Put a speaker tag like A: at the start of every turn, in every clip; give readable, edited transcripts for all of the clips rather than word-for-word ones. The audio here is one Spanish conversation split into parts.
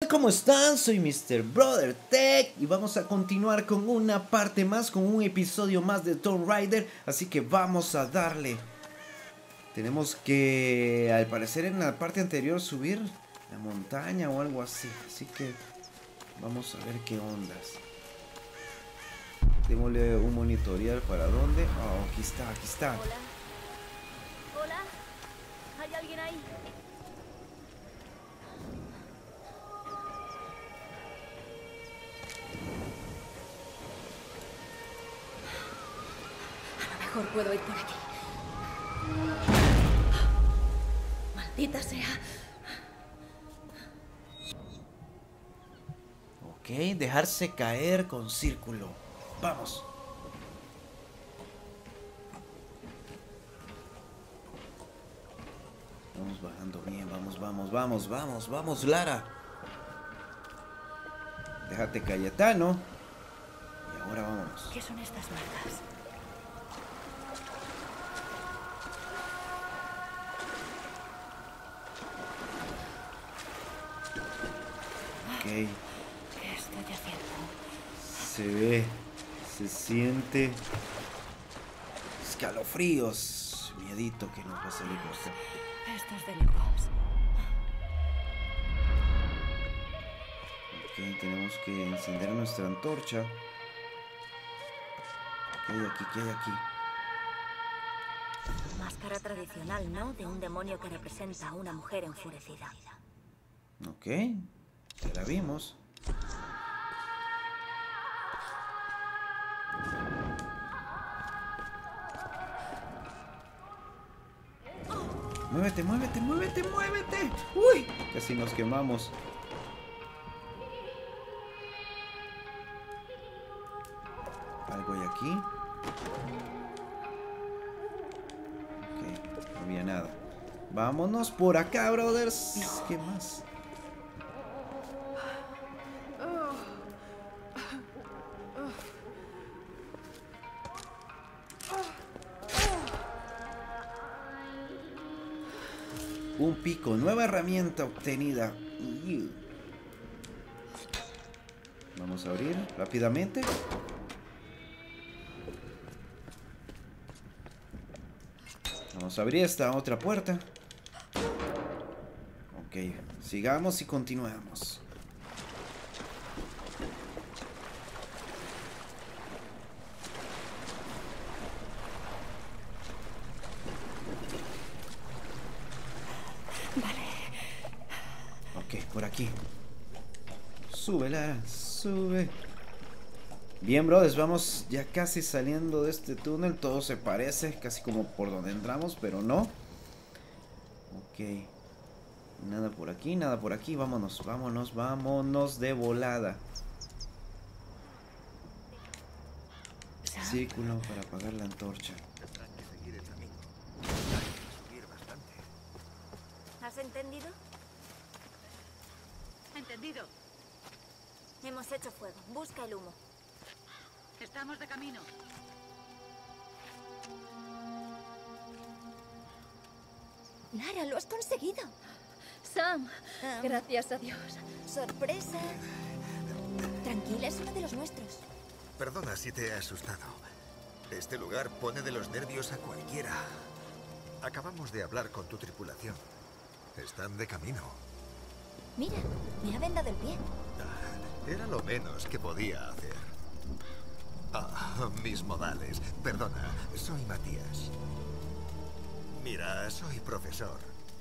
A: ¿Cómo están? Soy Mr. Brother Tech y vamos a continuar con una parte más, con un episodio más de Tomb Raider. Así que vamos a darle. Tenemos que, al parecer en la parte anterior, subir la montaña o algo así. Así que vamos a ver qué ondas. Démosle un monitorial para dónde. Oh, aquí está, aquí está.
B: Hola. Hola. ¿Hay alguien ahí? A lo mejor puedo ir por aquí. Maldita sea.
A: Ok, dejarse caer con círculo. Vamos. Vamos bajando bien, vamos, Lara. Déjate Cayetano. Y ahora vámonos.
B: ¿Qué son estas marcas?
A: Ok,
B: ¿Qué estoy haciendo?
A: se ve, se siente escalofríos. Miedito que nos va a salir por acá.
B: Esto es de locos.
A: Ok, tenemos que encender nuestra antorcha. ¿Qué hay aquí? ¿Qué hay aquí?
B: Máscara tradicional, ¿no? De un demonio que representa a una mujer enfurecida.
A: Ok, ya la vimos. Muévete, muévete, muévete, muévete. Uy, casi nos quemamos. Algo hay aquí. Ok, no había nada. Vámonos por acá, brothers.
B: No.
A: ¿Qué más? Un pico, nueva herramienta obtenida. Vamos a abrir rápidamente. Vamos a abrir esta otra puerta. Ok, sigamos y continuamos. Ok, por aquí. Súbela, sube. Bien, brothers, vamos ya casi saliendo de este túnel. Todo se parece, casi como por donde entramos, pero no. Ok. Nada por aquí, nada por aquí. Vámonos, vámonos, vámonos de volada. Círculo para apagar la antorcha.
B: ¿Has entendido?
C: Entendido.
B: Hemos hecho fuego. Busca el humo.
C: Estamos de camino.
B: Lara, lo has conseguido.
D: Sam, gracias a Dios.
B: Sorpresa. Tranquila, es uno de los nuestros.
E: Perdona si te he asustado. Este lugar pone de los nervios a cualquiera. Acabamos de hablar con tu tripulación. Están de camino.
B: Mira, me ha vendado el pie.
E: Era lo menos que podía hacer. Mis modales. Perdona, soy Matías. Mira, soy profesor.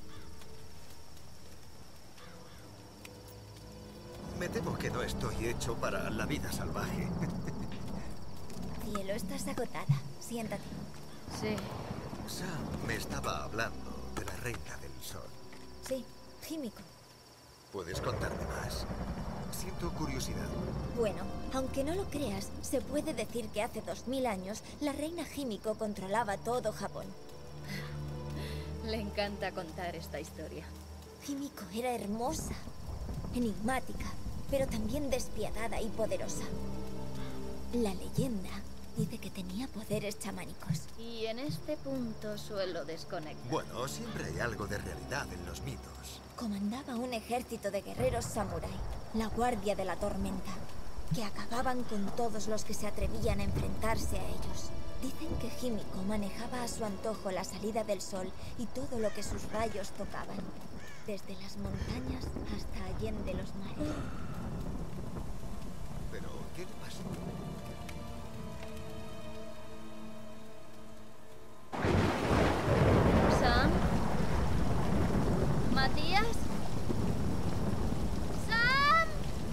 E: Me temo que no estoy hecho para la vida salvaje.
B: Cielo, estás agotada. Siéntate.
D: Sí.
E: Sam me estaba hablando de la Reina del Sol.
B: Sí, Químico.
E: ¿Puedes contarme más? Siento curiosidad.
B: Bueno, aunque no lo creas, se puede decir que hace 2000 años la reina Químico controlaba todo Japón.
D: Le encanta contar esta historia.
B: Químico era hermosa, enigmática, pero también despiadada y poderosa. La leyenda Dice que tenía poderes chamánicos.
D: Y en este punto suelo desconectar.
E: Bueno, siempre hay algo de realidad en los mitos.
B: Comandaba un ejército de guerreros samurái, la Guardia de la Tormenta, que acababan con todos los que se atrevían a enfrentarse a ellos. Dicen que Himiko manejaba a su antojo la salida del sol y todo lo que sus rayos tocaban, desde las montañas hasta allende los mares.
E: Pero, ¿qué le pasó?
D: ¿Sam? ¿Matías? ¡Sam!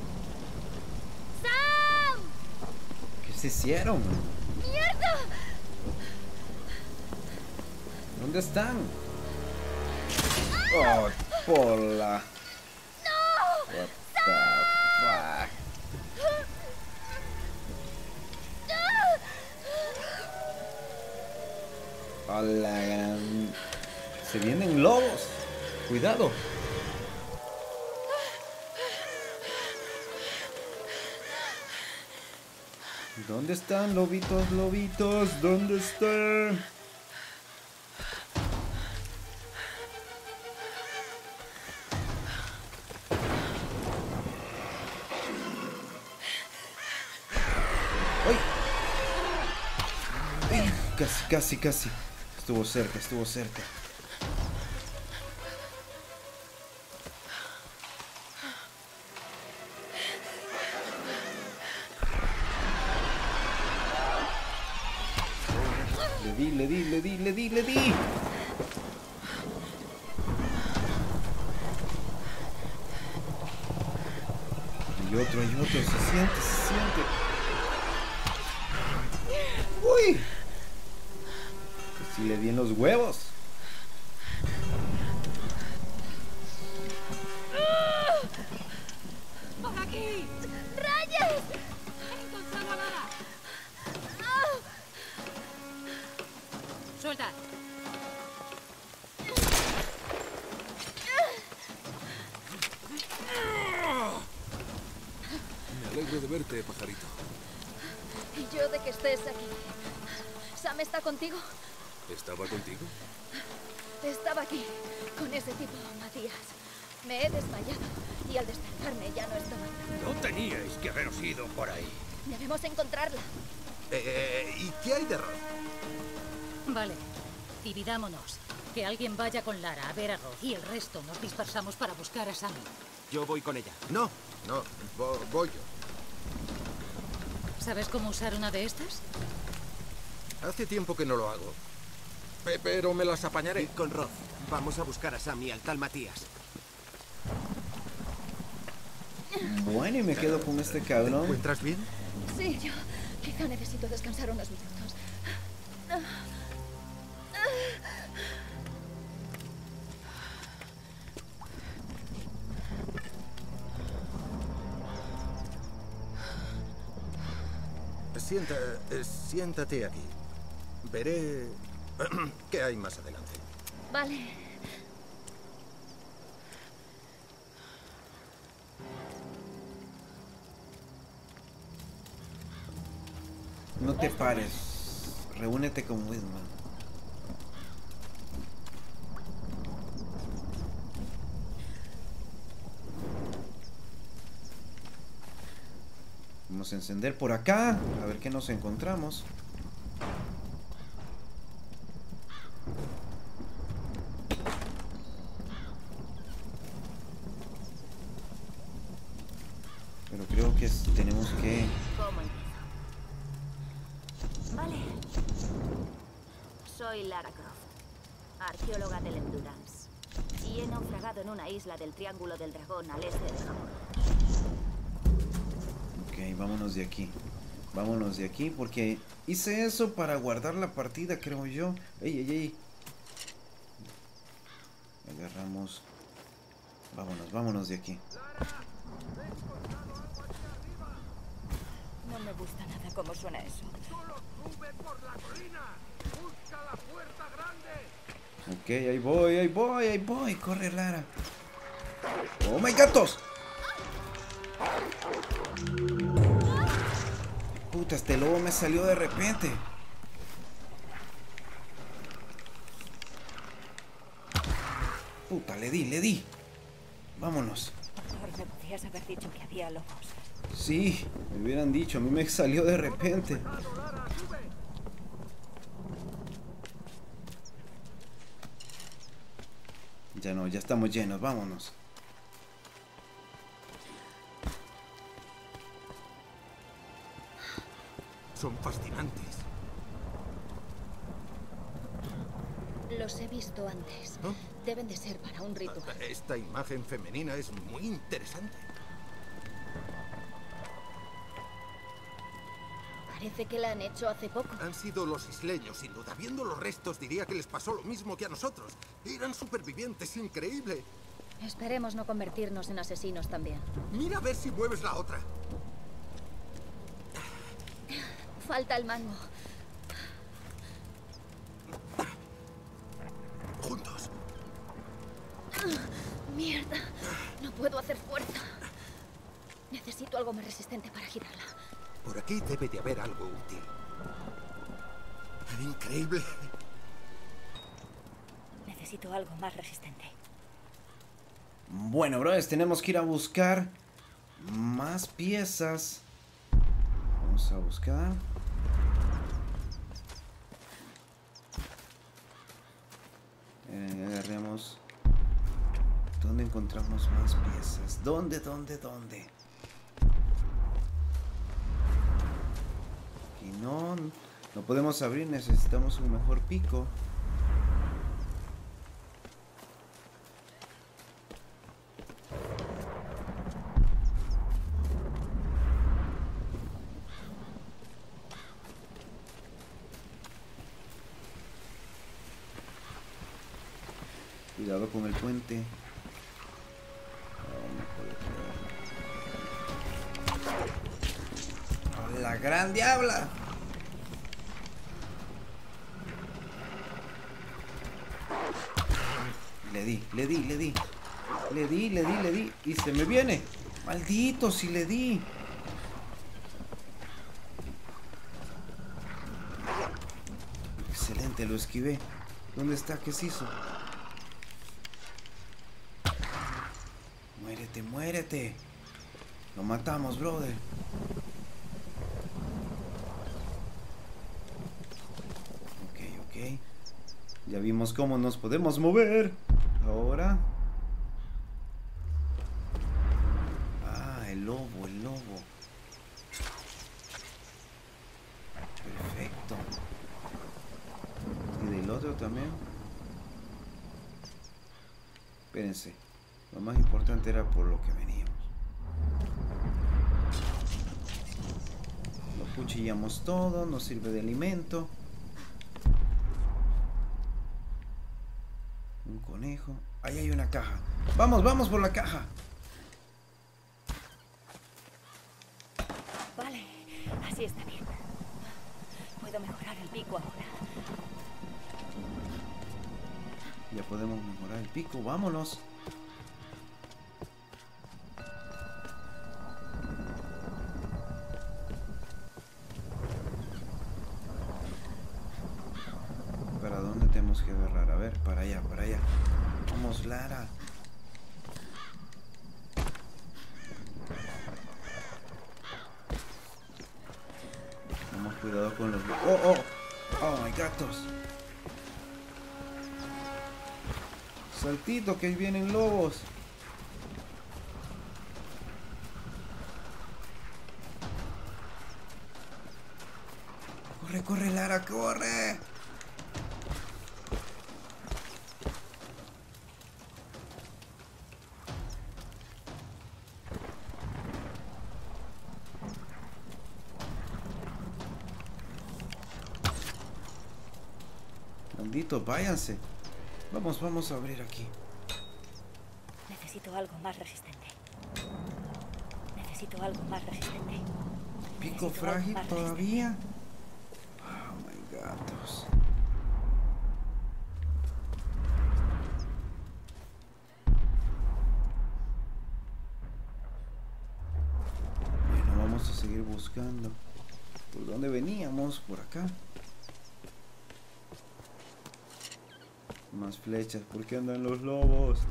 D: ¡Sam!
A: ¿Qué se hicieron?
D: ¡Mierda!
A: ¿Dónde están? Oh, pola.
D: ¡No!
A: What the fuck? A la gran... Se vienen lobos. Cuidado. ¿Dónde están, lobitos, lobitos? ¿Dónde están? ¡Ay! ¡Ay! Casi. Estuvo cerca. Le di. Hay otro, se siente. ¡Uy! Si le di en los huevos.
C: ¡Por aquí!
D: ¡Rayos!
C: ¡He encontrado a Lara! ¡Suelta!
F: Me alegro de verte, pajarito.
D: Y yo de que estés aquí. ¿Sam está contigo?
F: ¿Estaba contigo?
D: Estaba aquí, con ese tipo, Matías. Me he desmayado y al despertarme ya no estaba.
G: No teníais que haberos ido por ahí.
D: Debemos encontrarla.
E: ¿Y qué hay de Roth?
C: Vale, dividámonos. Que alguien vaya con Lara a ver a Roth y el resto nos dispersamos para buscar a Sammy.
G: Yo voy con ella.
E: No, voy yo.
C: ¿Sabes cómo usar una de estas?
E: Hace tiempo que no lo hago. Pero me las apañaré.
G: Id con Roth. Vamos a buscar a Sammy y al tal Matías.
A: Bueno, y me quedo con este
E: ¿Te
A: cabrón.
E: encuentras bien?
D: Sí, yo quizá necesito descansar unos minutos.
E: Siéntate aquí. Veré qué hay más adelante.
D: Vale.
A: No te pares. Reúnete con Wisman. Vamos a encender por acá. A ver qué nos encontramos. Pero creo que tenemos que...
H: ¿Cómo empiezo? Vale. Soy Lara Croft, arqueóloga del Endurance. Y he naufragado en una isla del Triángulo del Dragón al este de Japón.
A: Ok, vámonos de aquí. Vámonos de aquí porque hice eso para guardar la partida, creo yo. ¡Ey! Agarramos. Vámonos de aquí.
H: No me gusta nada cómo suena eso.
A: Ok, ahí voy. Corre, Lara. ¡Oh, my gatos! Puta, este lobo me salió de repente. Puta, le di. Vámonos.
H: Por favor, me podrías haber dicho que había lobos.
A: Sí, me hubieran dicho, a mí me salió de repente. Ya no, ya estamos llenos, vámonos.
G: Son fascinantes.
D: Los he visto antes.
G: ¿No?
D: Deben de ser para un ritual.
G: Esta imagen femenina es muy interesante.
D: Parece que la han hecho hace poco.
G: Han sido los isleños, sin duda. Viendo los restos, diría que les pasó lo mismo que a nosotros. Eran supervivientes, increíble.
D: Esperemos no convertirnos en asesinos también.
G: Mira a ver si mueves la otra.
D: Falta el mango.
G: Juntos.
D: Mierda. No puedo hacer fuerza. Necesito algo más resistente para girarla.
G: Por aquí debe de haber algo útil. Increíble.
H: Necesito algo más resistente.
A: Bueno, brothers, tenemos que ir a buscar más piezas. Vamos a buscar. Agarremos. ¿Dónde encontramos más piezas? ¿Dónde? Aquí no podemos abrir, necesitamos un mejor pico. Cuidado con el puente. ¡Oh, la gran diabla! Le di. Y se me viene. Maldito, si le di. Excelente, lo esquivé. ¿Dónde está? ¿Qué se hizo? Muérete. Lo matamos, brother. Ok. Ya vimos cómo nos podemos mover. Ahora. Ah, el lobo. Perfecto. Y del otro también. Espérense. Lo más importante era por lo que veníamos. Lo cuchillamos todo, nos sirve de alimento. Un conejo. Ahí hay una caja. Vamos por la caja.
H: Vale, así está bien. Puedo mejorar el pico ahora.
A: Ya podemos mejorar el pico, vámonos. ¿Para dónde tenemos que agarrar? A ver, para allá. Vamos, Lara. Vamos, cuidado con los... ¡Oh, my gatos! Saltito, que ahí vienen lobos. Corre, Lara, corre. Malditos, váyanse. Vamos a abrir aquí.
H: Necesito algo más resistente.
A: Pico frágil todavía. Oh my gatos. Bueno, vamos a seguir buscando. ¿Por dónde veníamos? Por acá. Más flechas. ¿Por qué andan los lobos?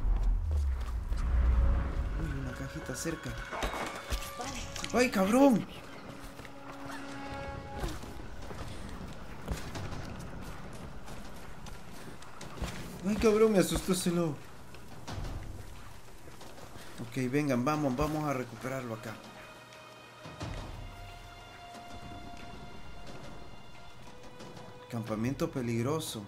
A: Uy, una cajita cerca. ¡Ay, cabrón! ¡Ay, cabrón! Me asustó ese lobo. Ok, vengan, vamos a recuperarlo acá. Campamento peligroso.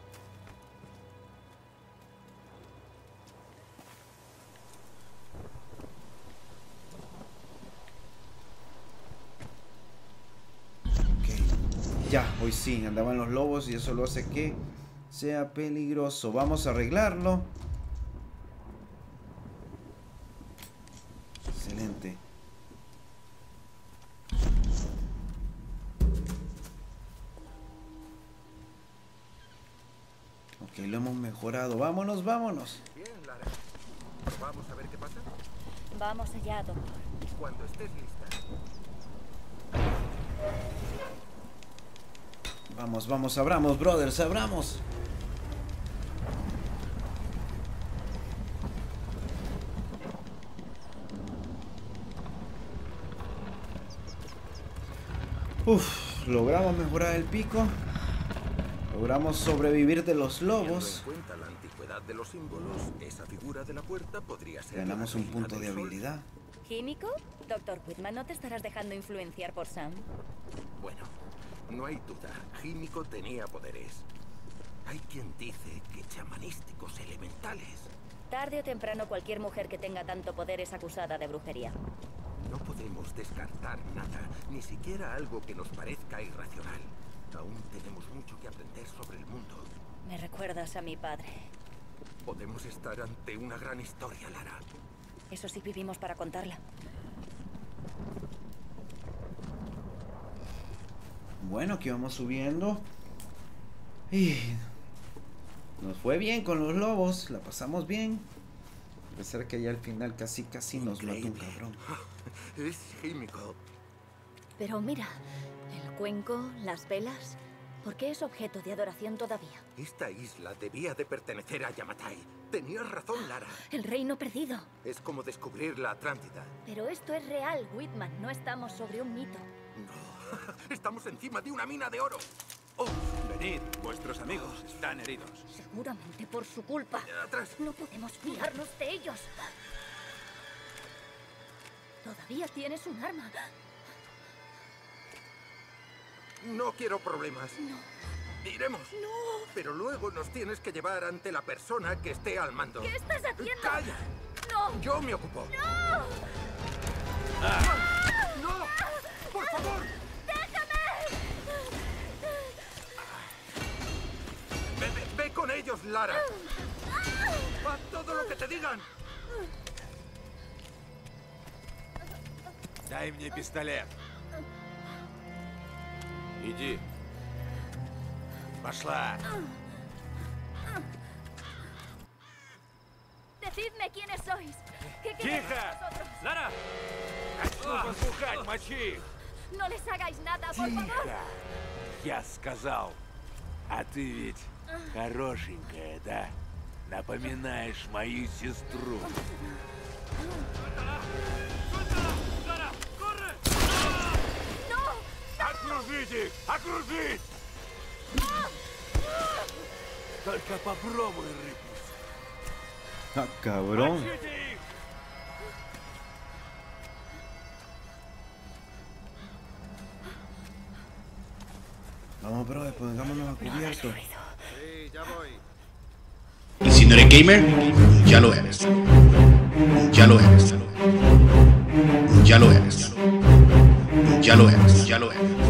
A: Ok. Ya, hoy sí, andaban los lobos y eso lo hace que sea peligroso. Vamos a arreglarlo. Excelente. Ok, lo hemos mejorado. Vámonos, vámonos.
G: Bien, Lara. ¿Vamos a ver qué pasa?
H: Vamos allá, doctor.
G: Cuando estés lista.
A: Vamos, abramos, brothers, abramos. Logramos mejorar el pico. Logramos sobrevivir de los lobos.
G: Teniendo en cuenta la antigüedad de los símbolos, esa figura de la puerta podría ser.
A: Ganamos un punto de habilidad.
H: ¿Químico? Doctor Whitman, ¿no te estarás dejando influenciar por Sam?
G: Bueno, no hay duda. Químico tenía poderes. Hay quien dice que chamanísticos elementales.
H: Tarde o temprano cualquier mujer que tenga tanto poder es acusada de brujería.
G: No podemos descartar nada, ni siquiera algo que nos parezca irracional. Aún tenemos mucho que aprender sobre el mundo.
H: Me recuerdas a mi padre.
G: Podemos estar ante una gran historia, Lara.
H: Eso sí, vivimos para contarla.
A: Bueno, aquí vamos subiendo. Y nos fue bien con los lobos, la pasamos bien. A pesar que ya al final casi nos mató un cabrón.
G: Es Químico.
H: Pero mira, el cuenco, las velas... ¿Por qué es objeto de adoración todavía?
G: Esta isla debía de pertenecer a Yamatai. Tenías razón, Lara.
H: El reino perdido.
G: Es como descubrir la Atlántida.
H: Pero esto es real, Whitman. No estamos sobre un mito.
G: No, estamos encima de una mina de oro. Oh,
I: venid, vuestros amigos están heridos.
H: Seguramente por su culpa.
G: Atrás.
H: No podemos fiarnos de ellos. Todavía tienes un arma.
G: No quiero problemas.
H: No.
G: Iremos.
H: No.
G: Pero luego nos tienes que llevar ante la persona que esté al mando.
H: ¿Qué estás haciendo?
G: ¡Calla!
H: No.
G: Yo me ocupo.
H: ¡No!
G: ¡No! ¡Por favor!
H: ¡Déjame!
G: Ve con ellos, Lara. Haz todo lo que te digan.
I: Дай мне пистолет. Иди. Пошла.
D: Decidme quiénes sois. ¿Qué queréis
I: Тихо!
D: vosotros?
I: Лара! Начну возбухать, мочи их!
D: No les hagáis nada, por favor.
I: Тихо! Я сказал. А ты ведь хорошенькая, да? Напоминаешь мою сестру. Окружить их! Окружить! Только попробуй рыпнуться.
A: Ah, cabrón.
I: Мочите их!
A: Vamos, bro, pongámonos a cubierto.
G: Sí, ya voy.
J: Y si no eres gamer, ya lo eres. Ya lo eres. Ya lo eres. Ya lo eres. Ya lo eres.